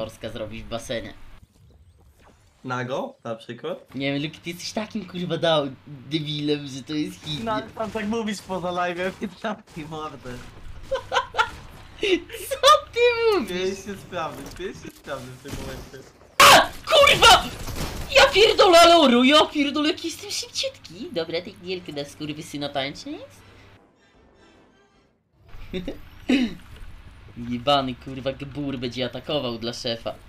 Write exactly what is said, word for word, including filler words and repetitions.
morska zrobić w basenie. Nago, na przykład. Nie wiem, Luki, ty jesteś takim kurwa dał debilem, że to jest hit. No, tam tak mówisz poza live'em, nie zamknij mordę. Co ty mówisz? Pięć się sprawny, pięć się sprawny w tym momencie. Kurwa! Ja pierdolę Aloru, ja pierdolę, jaki jestem szybciutki. Dobra, tej wielkie na skurwysyna tańczy jest? Jebany kurwa gbur będzie atakował dla szefa.